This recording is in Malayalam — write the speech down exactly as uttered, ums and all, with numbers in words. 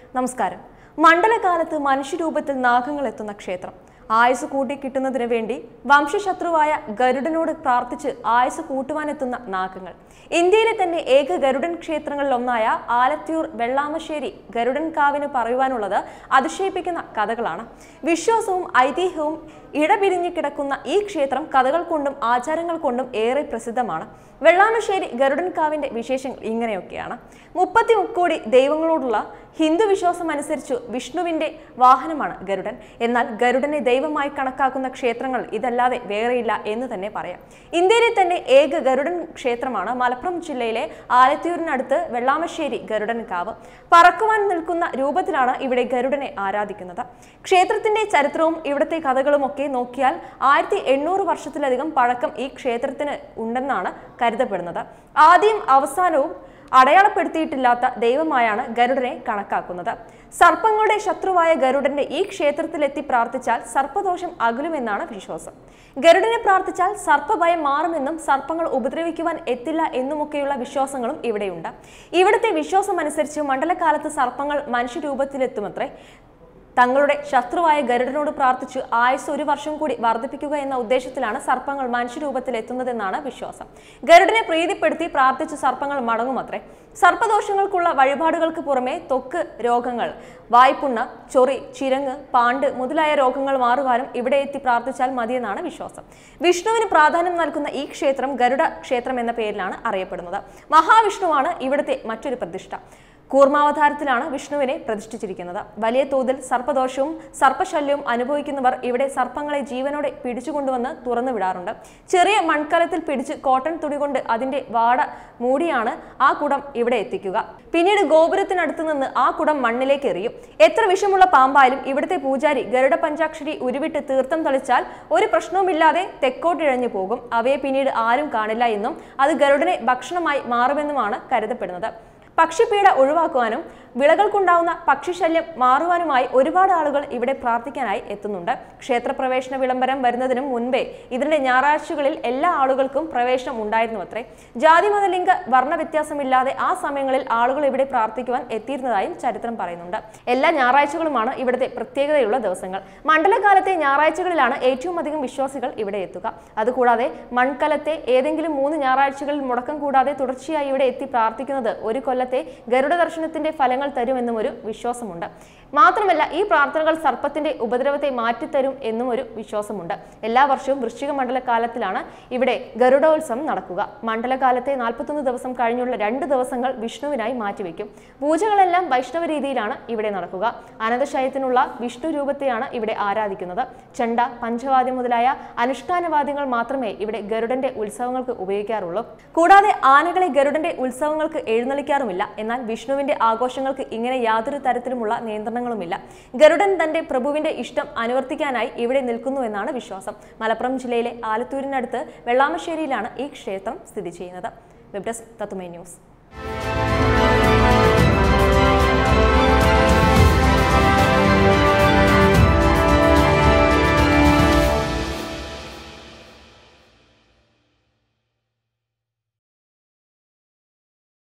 നമസ്കാരം. മണ്ഡലകാലത്ത് മനുഷ്യരൂപത്തിൽ നാഗങ്ങൾ എത്തുന്ന ക്ഷേത്രം. ആയുസ് കൂട്ടി കിട്ടുന്നതിന് വേണ്ടി വംശശത്രുവായ ഗരുഡനോട് പ്രാർത്ഥിച്ച് ആയുസ് കൂട്ടുവാനെത്തുന്ന നാഗങ്ങൾ. ഇന്ത്യയിലെ തന്നെ ഏക ഗരുഡൻ ക്ഷേത്രങ്ങളിൽ ഒന്നായ ആലത്തിയൂർ വെള്ളാമശ്ശേരി ഗരുഡൻ കാവിന് പറയുവാനുള്ളത് അതിശയിപ്പിക്കുന്ന കഥകളാണ്. വിശ്വാസവും ഐതിഹ്യവും ഇടപിരിഞ്ഞു കിടക്കുന്ന ഈ ക്ഷേത്രം കഥകൾ കൊണ്ടും ആചാരങ്ങൾ കൊണ്ടും ഏറെ പ്രസിദ്ധമാണ്. വെള്ളാമശ്ശേരി ഗരുഡൻ കാവിന്റെ വിശേഷങ്ങൾ ഇങ്ങനെയൊക്കെയാണ്. മുപ്പത്തി മുക്കോടി ദൈവങ്ങളോടുള്ള ഹിന്ദു വിശ്വാസം അനുസരിച്ചു വിഷ്ണുവിന്റെ വാഹനമാണ് ഗരുഡൻ. എന്നാൽ ഗരുഡനെ ദൈവമായി കണക്കാക്കുന്ന ക്ഷേത്രങ്ങൾ ഇതല്ലാതെ വേറെയില്ല എന്ന് തന്നെ പറയാം. ഇന്ത്യയിലെ തന്നെ ഏക ഗരുഡൻ ക്ഷേത്രമാണ് മലപ്പുറം ജില്ലയിലെ ആലത്തിയൂരിനടുത്ത് വെള്ളാമശ്ശേരി ഗരുഡൻ കാവ്. പറക്കുവാൻ നിൽക്കുന്ന രൂപത്തിലാണ് ഇവിടെ ഗരുഡനെ ആരാധിക്കുന്നത്. ക്ഷേത്രത്തിന്റെ ചരിത്രവും ഇവിടുത്തെ കഥകളും ഒക്കെ നോക്കിയാൽ ആയിരത്തി എണ്ണൂറ് വർഷത്തിലധികം പഴക്കം ഈ ക്ഷേത്രത്തിന് ഉണ്ടെന്നാണ് കരുതപ്പെടുന്നത്. ആദ്യം അവസാനവും അടയാളപ്പെടുത്തിയിട്ടില്ലാത്ത ദൈവമായാണ് ഗരുഡനെ കണക്കാക്കുന്നത്. സർപ്പങ്ങളുടെ ശത്രുവായ ഗരുഡന്റെ ഈ ക്ഷേത്രത്തിലെത്തി പ്രാർത്ഥിച്ചാൽ സർപ്പദോഷം അകലുമെന്നാണ് വിശ്വാസം. ഗരുഡനെ പ്രാർത്ഥിച്ചാൽ സർപ്പഭയം മാറുമെന്നും സർപ്പങ്ങൾ ഉപദ്രവിക്കുവാൻ എത്തില്ല എന്നുമൊക്കെയുള്ള വിശ്വാസങ്ങളും ഇവിടെയുണ്ട്. ഇവിടുത്തെ വിശ്വാസം അനുസരിച്ച് മണ്ഡലകാലത്ത് സർപ്പങ്ങൾ മനുഷ്യരൂപത്തിലെത്തുമത്രേ. തങ്ങളുടെ ശത്രുവായ ഗരുഡനോട് പ്രാർത്ഥിച്ചു ആയുസ് ഒരു വർഷം കൂടി വർദ്ധിപ്പിക്കുക എന്ന ഉദ്ദേശത്തിലാണ് സർപ്പങ്ങൾ മനുഷ്യരൂപത്തിൽ എത്തുന്നതെന്നാണ് വിശ്വാസം. ഗരുഡനെ പ്രീതിപ്പെടുത്തി പ്രാർത്ഥിച്ച് സർപ്പങ്ങൾ മടങ്ങുമത്രേ. സർപ്പദോഷങ്ങൾക്കുള്ള വഴിപാടുകൾക്ക് പുറമെ ത്വക്ക് രോഗങ്ങൾ, വായ്പുണ്ണ, ചൊറി, ചിരങ്ങ്, പാണ്ട് മുതലായ രോഗങ്ങൾ മാറുവാനും ഇവിടെ എത്തി പ്രാർത്ഥിച്ചാൽ മതിയെന്നാണ് വിശ്വാസം. വിഷ്ണുവിന് പ്രാധാന്യം നൽകുന്ന ഈ ക്ഷേത്രം ഗരുഡ ക്ഷേത്രം എന്ന പേരിലാണ് അറിയപ്പെടുന്നത്. മഹാവിഷ്ണുവാണ് ഇവിടുത്തെ മറ്റൊരു പ്രതിഷ്ഠ. കൂർമാവതാരത്തിലാണ് വിഷ്ണുവിനെ പ്രതിഷ്ഠിച്ചിരിക്കുന്നത്. വലിയ തോതിൽ സർപ്പദോഷവും സർപ്പശല്യവും അനുഭവിക്കുന്നവർ ഇവിടെ സർപ്പങ്ങളെ ജീവനോടെ പിടിച്ചുകൊണ്ടുവന്ന് തുറന്നു വിടാറുണ്ട്. ചെറിയ മൺകലത്തിൽ പിടിച്ച് കോട്ടൺ തുണി കൊണ്ട് അതിന്റെ വാട മൂടിയാണ് ആ കുടം ഇവിടെ എത്തിക്കുക. പിന്നീട് ഗോപുരത്തിനടുത്ത് നിന്ന് ആ കുടം മണ്ണിലേക്ക് എറിയും. എത്ര വിഷമുള്ള പാമ്പായാലും ഇവിടുത്തെ പൂജാരി ഗരുഡ പഞ്ചാക്ഷരി ഉരുവിട്ട് തീർത്ഥം തളിച്ചാൽ ഒരു പ്രശ്നവുമില്ലാതെ തെക്കോട്ടിഴഞ്ഞു പോകും. അവയെ പിന്നീട് ആരും കാണില്ല എന്നും അത് ഗരുഡനെ ഭക്ഷണമായി മാറുമെന്നുമാണ് കരുതപ്പെടുന്നത്. പക്ഷിപ്പീഡ ഒഴിവാക്കുവാനും വിളകൾക്കുണ്ടാവുന്ന പക്ഷിശല്യം മാറുവാനുമായി ഒരുപാട് ആളുകൾ ഇവിടെ പ്രാർത്ഥിക്കാനായി എത്തുന്നുണ്ട്. ക്ഷേത്രപ്രവേശന വിളംബരം വരുന്നതിനും മുൻപേ ഇതിന്റെ ഞായറാഴ്ചകളിൽ എല്ലാ ആളുകൾക്കും പ്രവേശനം ഉണ്ടായിരുന്നു അത്രേ. ജാതി മതലിംഗ വർണ്ണ വ്യത്യാസമില്ലാതെ ആ സമയങ്ങളിൽ ആളുകൾ ഇവിടെ പ്രാർത്ഥിക്കുവാൻ എത്തിയിരുന്നതായും ചരിത്രം പറയുന്നുണ്ട്. എല്ലാ ഞായറാഴ്ചകളുമാണ് ഇവിടുത്തെ പ്രത്യേകതയുള്ള ദിവസങ്ങൾ. മണ്ഡലകാലത്തെ ഞായറാഴ്ചകളിലാണ് ഏറ്റവും അധികം വിശ്വാസികൾ ഇവിടെ എത്തുക. അതുകൂടാതെ മൺകലത്തെ ഏതെങ്കിലും മൂന്ന് ഞായറാഴ്ചകളിൽ മുടക്കം കൂടാതെ തുടർച്ചയായി ഇവിടെ എത്തി പ്രാർത്ഥിക്കുന്നത് ഒരു കൊല്ലത്തെ ഗരുഡ ദർശനത്തിന്റെ ഫലങ്ങൾ തരുമെന്നും ഒരു വിശ്വാസമുണ്ട്. മാത്രമല്ല ഈ പ്രാർത്ഥനകൾ സർപ്പത്തിന്റെ ഉപദ്രവത്തെ മാറ്റിത്തരും എന്നും ഒരു വിശ്വാസമുണ്ട്. എല്ലാ വർഷവും വൃശ്ചിക മണ്ഡലകാലത്തിലാണ് ഇവിടെ ഗരുഡോത്സവം നടക്കുക. മണ്ഡലകാലത്തെ നാൽപ്പത്തൊന്ന് ദിവസം കഴിഞ്ഞുള്ള രണ്ട് ദിവസങ്ങൾ വിഷ്ണുവിനായി മാറ്റിവെക്കും. പൂജകളെല്ലാം വൈഷ്ണവ രീതിയിലാണ് ഇവിടെ നടക്കുക. അനന്തശയത്തിനുള്ള വിഷ്ണു രൂപത്തെയാണ് ഇവിടെ ആരാധിക്കുന്നത്. ചെണ്ട, പഞ്ചവാദ്യം മുതലായ അനുഷ്ഠാനവാദ്യങ്ങൾ മാത്രമേ ഇവിടെ ഗരുഡന്റെ ഉത്സവങ്ങൾക്ക് ഉപയോഗിക്കാറുള്ളൂ. കൂടാതെ ആനകളെ ഗരുഡന്റെ ഉത്സവങ്ങൾക്ക് എഴുന്നള്ളിക്കാറുമില്ല. എന്നാൽ വിഷ്ണുവിന്റെ ആഘോഷങ്ങൾക്ക് ഇങ്ങനെ യാതൊരു തരത്തിലുമുള്ള നിയന്ത്രണങ്ങളുമില്ല. ഗരുഡൻ തന്റെ പ്രഭുവിന്റെ ഇഷ്ടം അനുവർത്തിക്കാനായി ഇവിടെ നിൽക്കുന്നുവെന്നാണ് വിശ്വാസം. മലപ്പുറം ജില്ലയിലെ ആലത്തൂരിനടുത്ത് വെള്ളാമശ്ശേരിയിലാണ് ഈ ക്ഷേത്രം സ്ഥിതി ചെയ്യുന്നത്. വെബ് ഡെസ്ക് തത്തുമൈ ന്യൂസ്.